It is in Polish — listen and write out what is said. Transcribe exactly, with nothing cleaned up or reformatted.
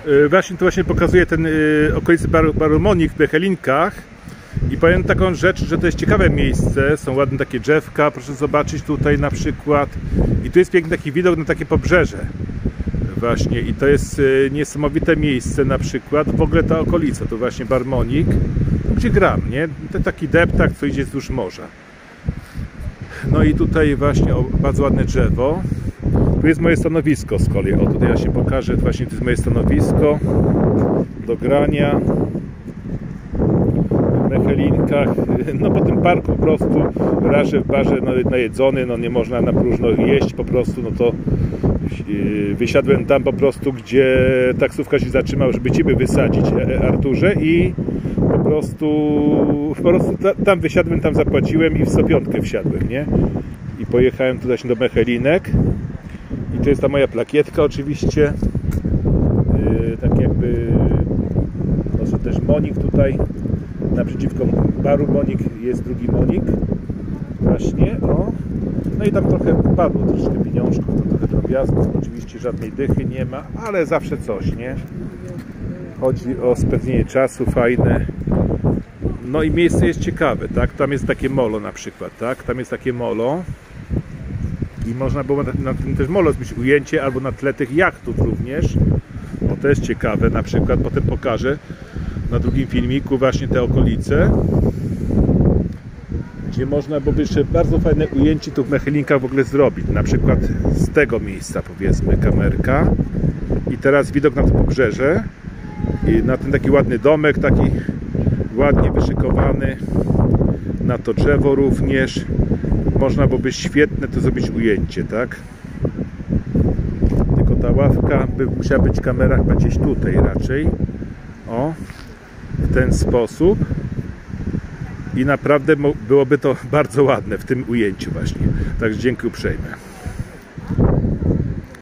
Właśnie to właśnie pokazuje ten okolicy Baru, Baru Monik w Mechelinkach. I powiem taką rzecz, że to jest ciekawe miejsce, są ładne takie drzewka, proszę zobaczyć tutaj na przykład. I tu jest piękny taki widok na takie pobrzeże. Właśnie i to jest niesamowite miejsce na przykład, w ogóle ta okolica, to właśnie Bar Monik, gdzie gram, nie? To taki deptak, co idzie wzdłuż morza. No i tutaj właśnie o, bardzo ładne drzewo. Tu jest moje stanowisko z kolei. O, tutaj ja się pokażę, właśnie to jest moje stanowisko do grania w Mechelinkach. No po tym parku po prostu raczej w barze no, najedzony, no nie można na próżno jeść po prostu, no to wysiadłem tam po prostu, gdzie taksówka się zatrzymał, żeby Ciebie wysadzić, Arturze, i po prostu, po prostu tam wysiadłem, tam zapłaciłem i w sto pięć wsiadłem, nie? I pojechałem tutaj do Mechelinek. I to jest ta moja plakietka oczywiście. Yy, tak jakby może też Monik tutaj. Naprzeciwko Baru Monik jest drugi Monik. Właśnie, o. No i tam trochę padło troszkę pieniążków, to trochę drobiazgów. Oczywiście żadnej dychy nie ma, ale zawsze coś, nie? Chodzi o spędzenie czasu fajne. No i miejsce jest ciekawe, tak? Tam jest takie molo na przykład, tak? Tam jest takie molo. I można było na tym też molo zrobić ujęcie, albo na tle tych jachtów również. O, to jest ciekawe, na przykład potem pokażę na drugim filmiku właśnie te okolice, gdzie można byłoby jeszcze bardzo fajne ujęcie tu w Mechelinkach w ogóle zrobić. Na przykład z tego miejsca, powiedzmy, kamerka. I teraz widok na to pobrzeże. I na ten taki ładny domek, taki ładnie wyszykowany. Na to drzewo również. Można byłoby świetne to zrobić ujęcie, tak? Tylko ta ławka by musiała być kamera chyba gdzieś tutaj raczej. O, w ten sposób. I naprawdę byłoby to bardzo ładne w tym ujęciu właśnie. Także dziękuję uprzejmie.